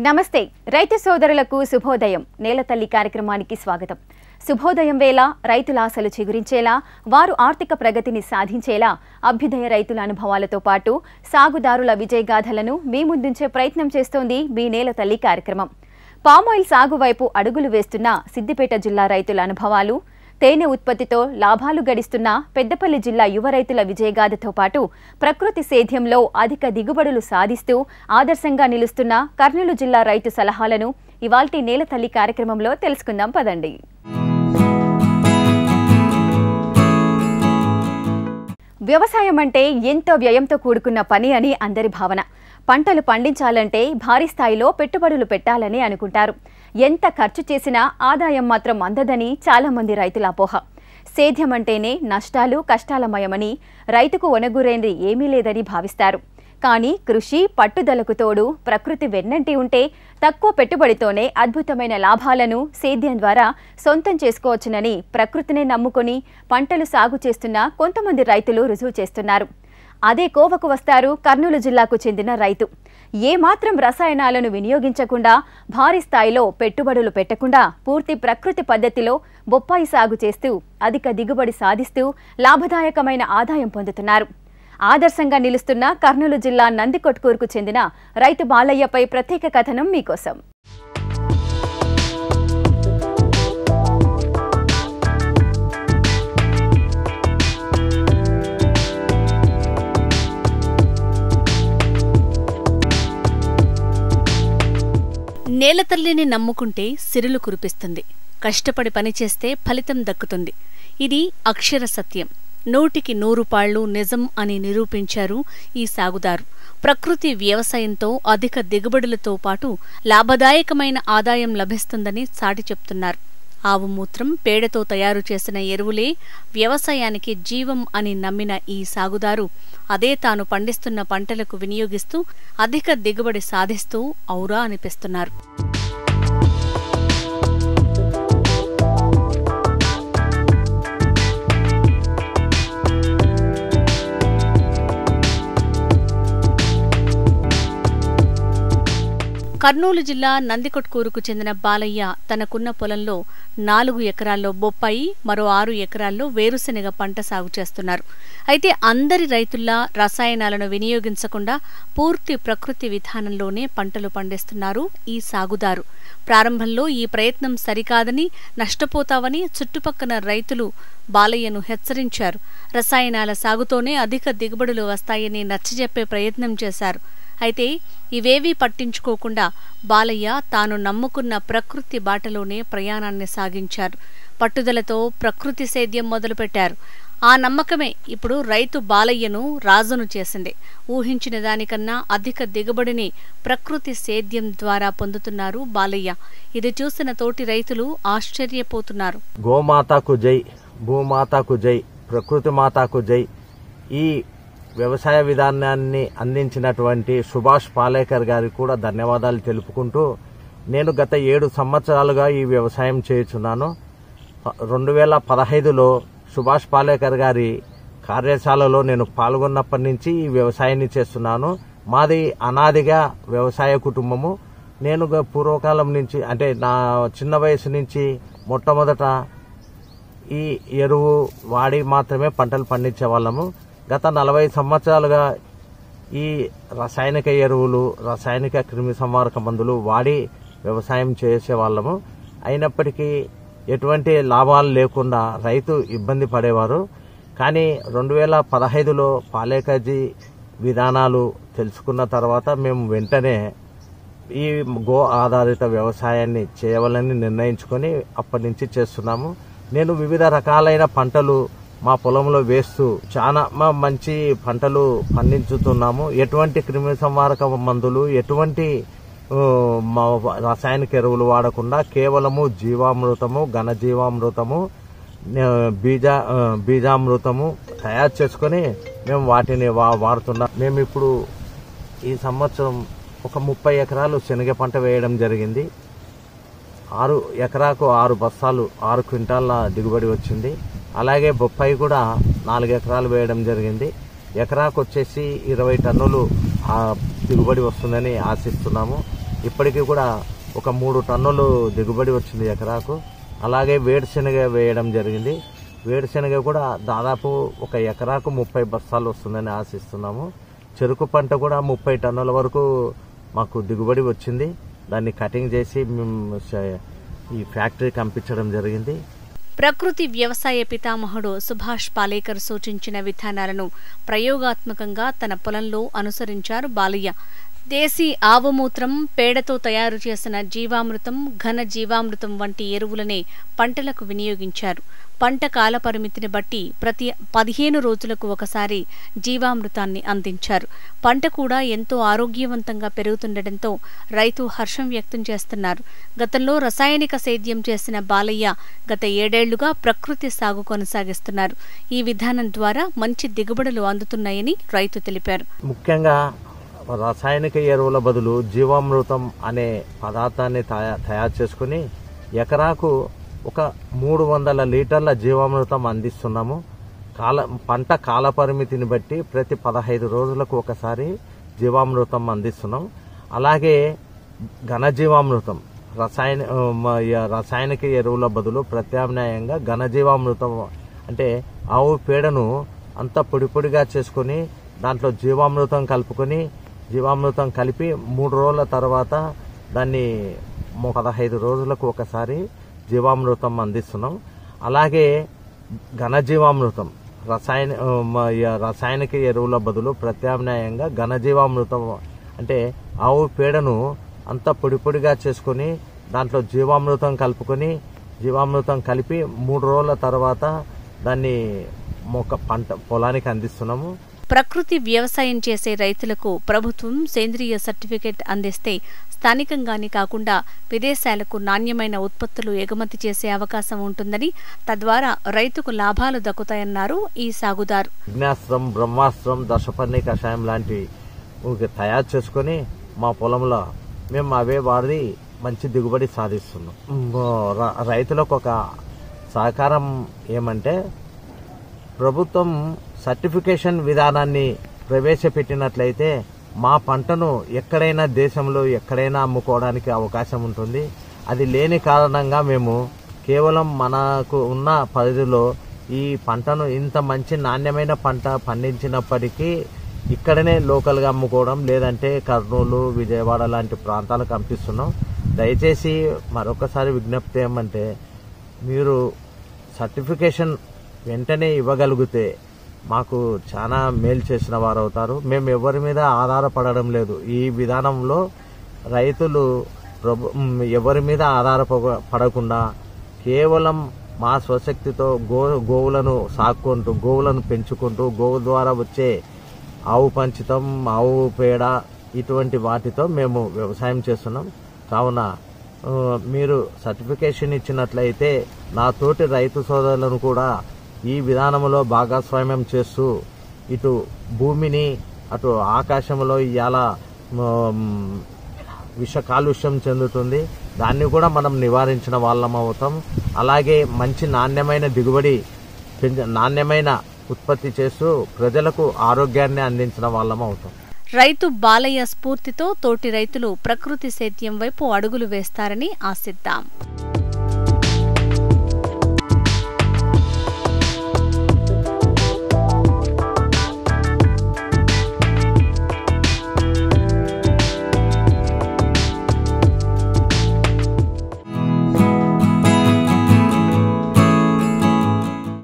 నమస్తే రైతు సోదరులకు శుభోదయం నేలతల్లి కార్యక్రమానికి స్వాగతం. శుభోదయం వేళ రైతుల ఆశలు చిగురించేలా వారు ఆర్థిక ప్రగతిని సాధించేలా అభ్యుదయ రైతుల అనుభవాలతో పాటు సాగుదారుల విజయగాథలను మీ ముందుంచే ప్రయత్నం చేస్తోంది మీ నేలతల్లి కార్యక్రమం. పామాయిల్ సాగు వైపు అడుగులు వేస్తున్న సిద్దిపేట జిల్లా రైతుల అనుభవాలు, తేనె ఉత్పత్తితో లాభాలు గడిస్తున్న పెద్దపల్లి జిల్లా యువ రైతుల విజయగాథతో పాటు ప్రకృతి సేద్యంలో అధిక దిగుబడులు సాధిస్తూ ఆదర్శంగా నిలుస్తున్న కర్నూలు జిల్లా రైతు సలహాలను ఇవాల్టి నేలతల్లి కార్యక్రమంలో తెలుసుకుందాం పదండి. వ్యవసాయం అంటే ఎంతో వ్యయంతో కూడుకున్న పని అని అందరి భావన. పంటలు పండించాలంటే భారీ స్థాయిలో పెట్టుబడులు పెట్టాలని అనుకుంటారు. ఎంత ఖర్చు చేసినా ఆదాయం మాత్రం అందదని చాలామంది రైతుల అపోహ. సేద్యం అంటేనే నష్టాలు కష్టాలమయమని, రైతుకు ఒనగూరేంది ఏమీ లేదని భావిస్తారు. కానీ కృషి పట్టుదలకు తోడు ప్రకృతి వెన్నంటి ఉంటే తక్కువ పెట్టుబడితోనే అద్భుతమైన లాభాలను సేద్యం ద్వారా సొంతం చేసుకోవచ్చునని ప్రకృతిని నమ్ముకొని పంటలు సాగు చేస్తున్న కొంతమంది రైతులు రుజువు చేస్తున్నారు. అదే కోవకు వస్తారు కర్నూలు జిల్లాకు చెందిన రైతు. ఏమాత్రం రసాయనాలను వినియోగించకుండా, భారీ స్థాయిలో పెట్టుబడులు పెట్టకుండా పూర్తి ప్రకృతి పద్ధతిలో బొప్పాయి సాగు చేస్తూ అధిక దిగుబడి సాధిస్తూ లాభదాయకమైన ఆదాయం పొందుతున్నారు. ఆదర్శంగా నిలుస్తున్న కర్నూలు జిల్లా నందికొట్కూరుకు చెందిన రైతు బాలయ్యపై ప్రత్యేక కథనం మీకోసం. నేలతల్లిని నమ్ముకుంటే సిరులు కురిపిస్తుంది. కష్టపడి పనిచేస్తే ఫలితం దక్కుతుంది. ఇది అక్షర సత్యం. 100కి 100 పాళ్లు నిజం అని నిరూపించారు ఈ సాగుదారు. ప్రకృతి వ్యవసాయంతో అధిక దిగుబడులతో పాటు లాభదాయకమైన ఆదాయం లభిస్తుందని సాటి చెప్తున్నారు. ఆవు మూత్రం, పేడతో తయారు చేసిన ఎరువులే వ్యవసాయానికి జీవం అని నమ్మిన ఈ సాగుదారు అదే తాను పండిస్తున్న పంటలకు వినియోగిస్తూ అధిక దిగుబడి సాధిస్తూ ఔరా అనిపిస్తున్నారు. కర్నూలు జిల్లా నందికొట్కూరుకు చెందిన బాలయ్య తనకున్న పొలంలో 4 ఎకరాల్లో బొప్పాయి, మరో 6 ఎకరాల్లో వేరుశెనగ పంట సాగు చేస్తున్నారు. అయితే అందరి రైతుల్లా రసాయనాలను వినియోగించకుండా పూర్తి ప్రకృతి విధానంలోనే పంటలు పండిస్తున్నారు ఈ సాగుదారు. ప్రారంభంలో ఈ ప్రయత్నం సరికాదని, నష్టపోతావని చుట్టుపక్కల రైతులు బాలయ్యను హెచ్చరించారు. రసాయనాల సాగుతోనే అధిక దిగుబడులు వస్తాయని నచ్చజెప్పే ప్రయత్నం చేశారు. అయితే ఇవేవీ పట్టించుకోకుండా బాలయ్య తాను నమ్ముకున్న ప్రకృతి బాటలోనే ప్రయాణాన్ని సాగించారు. పట్టుదలతో ప్రకృతి సేద్యం మొదలుపెట్టారు. ఆ నమ్మకమే ఇప్పుడు రైతు బాలయ్యను రాజును చేసింది. ఊహించిన దానికన్నా అధిక దిగుబడిని ప్రకృతి సేద్యం ద్వారా పొందుతున్నారు బాలయ్య. ఇది చూసిన తోటి రైతులు ఆశ్చర్యపోతున్నారు. గోమాతకు జై, భూమాతకు జై, ప్రకృతి మాతకు జై. ఈ వ్యవసాయ విధానాన్ని అందించినటువంటి సుభాష్ పాలేకర్ గారికి కూడా ధన్యవాదాలు తెలుపుకుంటూ, నేను గత 7 సంవత్సరాలుగా ఈ వ్యవసాయం చేయుచున్నాను. 2015లో సుభాష్ పాలేకర్ గారి కార్యశాలలో నేను పాల్గొన్నప్పటి నుంచి ఈ వ్యవసాయాన్ని చేస్తున్నాను. మాది అనాదిగా వ్యవసాయ కుటుంబము. నేను పూర్వకాలం నుంచి, అంటే నా చిన్న వయసు నుంచి మొట్టమొదట ఈ ఎరువు వాడి మాత్రమే పంటలు పండించే వాళ్ళము. గత 40 సంవత్సరాలుగా ఈ రసాయనిక ఎరువులు, రసాయనిక క్రిమి సంహారక మందులు వాడి వ్యవసాయం చేసేవాళ్ళము. అయినప్పటికీ ఎటువంటి లాభాలు లేకుండా రైతు ఇబ్బంది పడేవారు. కానీ 2015లో పాలేకర్జీ విధానాలు తెలుసుకున్న తర్వాత మేము వెంటనే ఈ గో ఆధారిత వ్యవసాయాన్ని చేయవాలని నిర్ణయించుకొని అప్పటి నుంచి చేస్తున్నాము. నేను వివిధ రకాలైన పంటలు మా పొలంలో వేస్తూ చాలా మంచి పంటలు పండించుతున్నాము. ఎటువంటి క్రిమి సంహారక మందులు, ఎటువంటి రసాయనిక ఎరువులు వాడకుండా కేవలము జీవామృతము, ఘనజీవామృతము, బీజామృతము తయారు చేసుకుని మేము వాటిని వాడుతున్నాం. మేము ఇప్పుడు ఈ సంవత్సరం ఒక 30 ఎకరాలు శనగ పంట వేయడం జరిగింది. 6 ఎకరాకు 6 బస్తాలు 6 క్వింటాల దిగుబడి వచ్చింది. అలాగే బొప్పాయి కూడా 4 ఎకరాలు వేయడం జరిగింది. ఎకరాకు వచ్చేసి 20 టన్నులు దిగుబడి వస్తుందని ఆశిస్తున్నాము. ఇప్పటికీ కూడా ఒక 3 టన్నులు దిగుబడి వచ్చింది ఎకరాకు. అలాగే వేరుశెనగ వేయడం జరిగింది. వేరుశెనగ కూడా దాదాపు ఒక ఎకరాకు 30 బస్తాలు వస్తుందని ఆశిస్తున్నాము. చెరుకు పంట కూడా 30 టన్నుల వరకు మాకు దిగుబడి వచ్చింది. దాన్ని కటింగ్ చేసి ఈ ఫ్యాక్టరీకి పంపించడం జరిగింది. ప్రకృతి వ్యవసాయ పితామహుడు సుభాష్ పాలేకర్ సూచించిన విధానాలను ప్రయోగాత్మకంగా తన పొలంలో అనుసరించారు బాలయ్య. దేశీ ఆవుమూత్రం, పేడతో తయారు చేసిన జీవామృతం, ఘన జీవామృతం వంటి ఎరువులనే పంటలకు వినియోగించారు. పంట కాల పరిమితిని బట్టి ప్రతి 15 రోజులకు ఒకసారి జీవామృతాన్ని అందించారు. పంట కూడా ఎంతో ఆరోగ్యవంతంగా పెరుగుతుండటంతో రైతు హర్షం వ్యక్తం చేస్తున్నారు. గతంలో రసాయనిక సేద్యం చేసిన బాలయ్య గత 7 ఏళ్లుగా ప్రకృతి సాగు కొనసాగిస్తున్నారు. ఈ విధానం ద్వారా మంచి దిగుబడులు అందుతున్నాయని రైతు తెలిపారు. ముఖ్యంగా రసాయనిక ఎరువుల బదులు జీవామృతం అనే పదార్థాన్ని తయారు చేసుకుని ఎకరాకు ఒక 300 లీటర్ల జీవామృతం అందిస్తున్నాము. పంట కాల పరిమితిని బట్టి ప్రతి 15 రోజులకు ఒకసారి జీవామృతం అందిస్తున్నాం. అలాగే ఘనజీవామృతం రసాయనిక ఎరువుల బదులు ప్రత్యామ్నాయంగా ఘనజీవామృతం అంటే ఆవు పేడను అంతా పొడి పొడిగా చేసుకుని దాంట్లో జీవామృతం కలిపి 3 రోజుల తర్వాత దాన్ని 15 రోజులకు ఒకసారి జీవామృతం అందిస్తున్నాం. అలాగే ఘనజీవామృతం రసాయనిక ఎరువుల బదులు ప్రత్యామ్నాయంగా ఘనజీవామృతం అంటే ఆవు పేడను అంతా పొడి పొడిగా చేసుకుని దాంట్లో జీవామృతం కలిపి 3 రోజుల తర్వాత దాన్ని పొలానికి అందిస్తున్నాము. ప్రకృతి వ్యవసాయం చేసే రైతులకు ప్రభుత్వం సేంద్రియ సర్టిఫికెట్ అందిస్తే స్థానికంగానే కాకుండా విదేశాలకు నాణ్యమైన ఉత్పత్తులు ఎగుమతి చేసే అవకాశం ఉంటుందని, తద్వారా రైతుకు లాభాలు దక్కుతాయన్నారు ఈ సాగుదారు. అగ్నాస్త్రం, బ్రహ్మాస్త్రం, దశపర్ణి కషాయం లాంటివి తయారు చేసుకుని మా పొలంలో మేము అవే వాడి మంచి దిగుబడి సాధిస్తున్నాం. రైతులకు ఒక సహకారం ఏమంటే ప్రభుత్వం సర్టిఫికేషన్ విధానాన్ని ప్రవేశపెట్టినట్లయితే మా పంటను ఎక్కడైనా దేశంలో ఎక్కడైనా అమ్ముకోవడానికి అవకాశం ఉంటుంది. అది లేని కారణంగా మేము కేవలం మనకు ఉన్న పరిధిలో ఈ పంటను ఇంత మంచి నాణ్యమైన పంట పండించినప్పటికీ ఇక్కడనే లోకల్గా అమ్ముకోవడం, లేదంటే కర్నూలు, విజయవాడ లాంటి ప్రాంతాలకు పంపిస్తున్నాం. దయచేసి మరొకసారి విజ్ఞప్తి ఏమంటే మీరు సర్టిఫికేషన్ వెంటనే ఇవ్వగలిగితే మాకు చాలా మేలు చేసిన వారు అవుతారు. మేము ఎవరి మీద ఆధారపడడం లేదు. ఈ విధానంలో రైతులు ఎవరి మీద ఆధారపడకుండా కేవలం మా స్వశక్తితో గోవులను సాక్కుంటూ, గోవులను పెంచుకుంటూ, గోవు ద్వారా వచ్చే ఆవు పంచితం, ఆవు పేడ ఇటువంటి వాటితో మేము వ్యవసాయం చేస్తున్నాం. కావున మీరు సర్టిఫికేషన్ ఇచ్చినట్లయితే నా తోటి రైతు సోదరులను కూడా ఈ విధానంలో భాగస్వామ్యం చేస్తూ ఇటు భూమిని అటు ఆకాశంలో ఇవాళ విష కాలుష్యం చెందుతుంది, దాన్ని కూడా మనం నివారించిన వాళ్ళం అవుతాం. అలాగే మంచి నాణ్యమైన ఉత్పత్తి చేస్తూ ప్రజలకు ఆరోగ్యాన్ని అందించిన వాళ్ళం అవుతాం. రైతు బాలయ్య స్ఫూర్తితో తోటి రైతులు ప్రకృతి సేద్యం వైపు అడుగులు వేస్తారని ఆశిద్దాం.